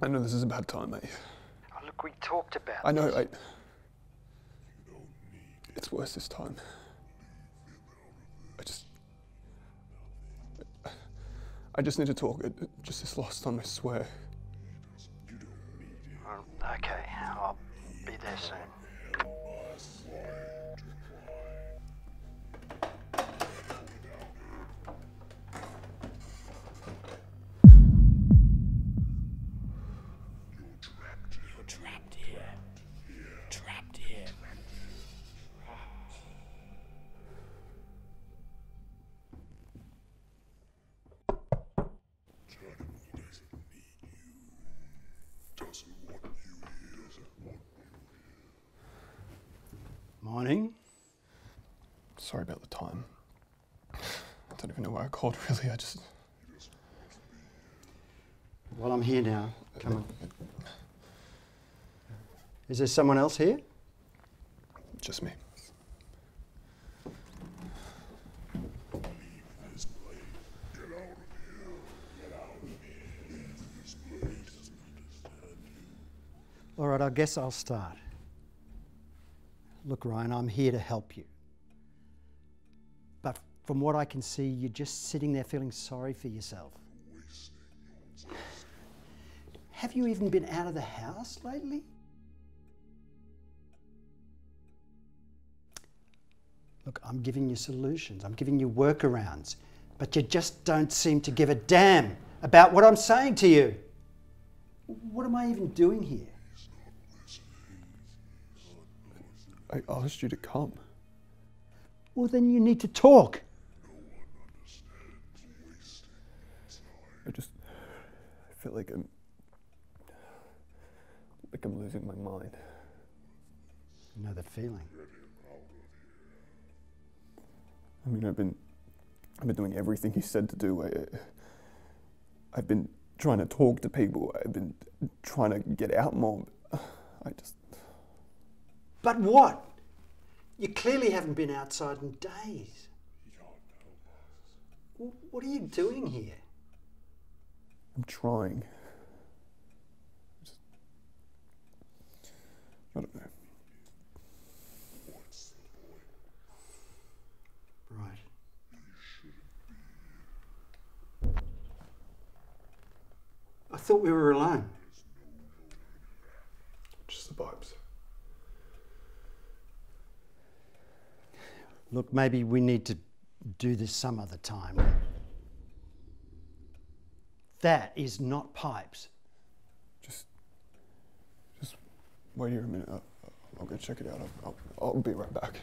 I know this is a bad time, mate. Oh, look, we talked about I know, this. It's worse this time. I just need to talk. Just this last time, I swear. Okay, I'll be there soon. You're trapped here. Trapped here. Morning. Sorry about the time. I don't even know why I called, really. Well, I'm here now. Come on. Is there someone else here? Just me. All right, I guess I'll start. Look, Ryan, I'm here to help you. But from what I can see, you're just sitting there feeling sorry for yourself. Have you even been out of the house lately? Look, I'm giving you solutions. I'm giving you workarounds. But you just don't seem to give a damn about what I'm saying to you. What am I even doing here? I asked you to come. Well, then you need to talk. I feel like I'm losing my mind. You know that feeling. I mean, I've been doing everything you said to do. I've been trying to talk to people. I've been trying to get out more. But what? You clearly haven't been outside in days. What are you doing here? I'm trying. I don't know. Right. I thought we were alone. Just the vibes. Look, maybe we need to do this some other time. That is not pipes. Just wait here a minute. I'll go check it out. I'll be right back.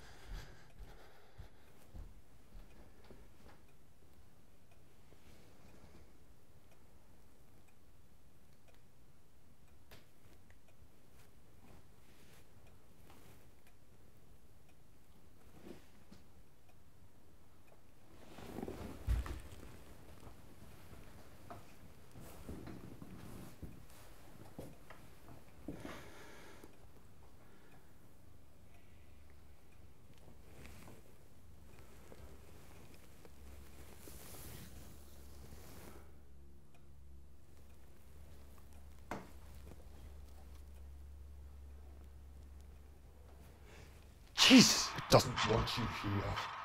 Jesus! It doesn't want you here.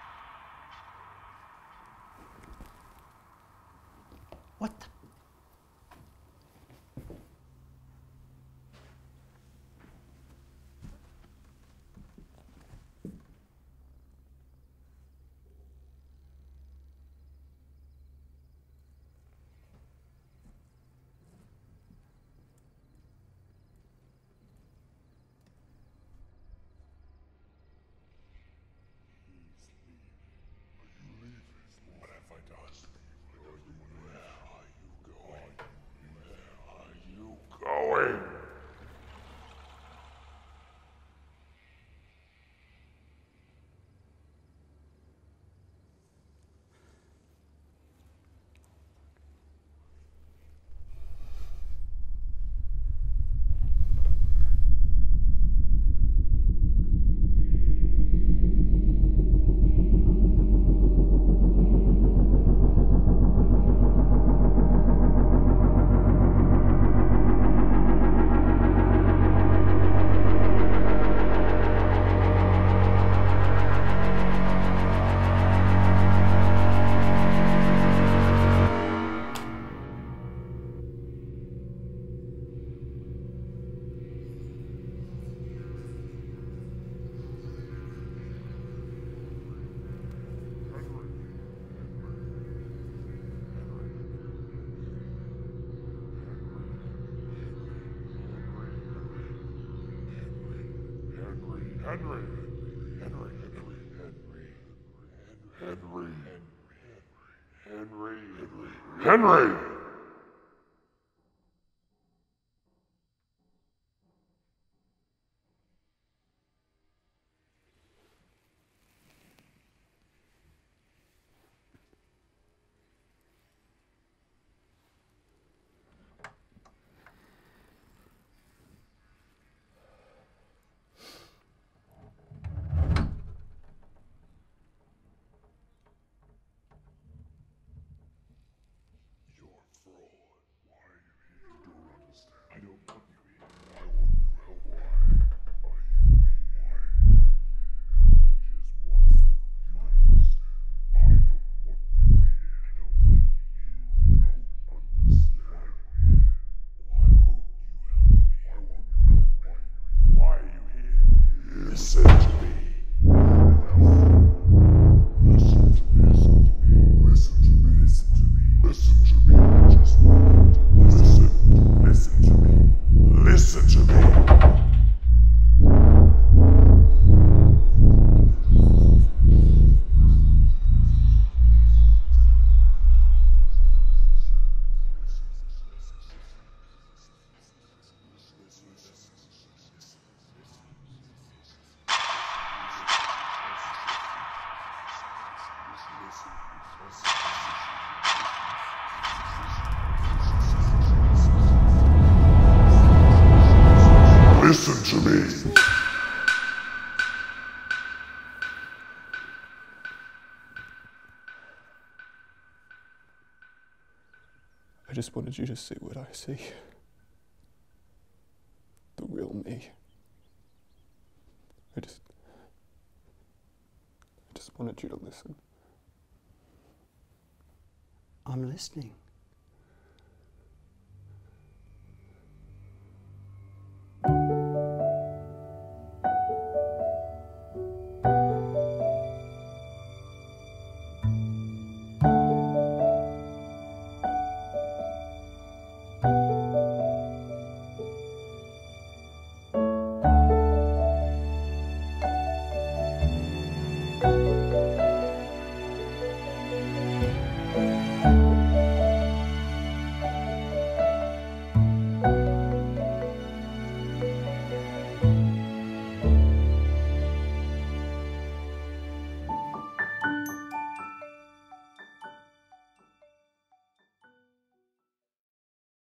What the? Henry! Listen to me. I just wanted you to see what I see. The real me. I just wanted you to listen. I'm listening.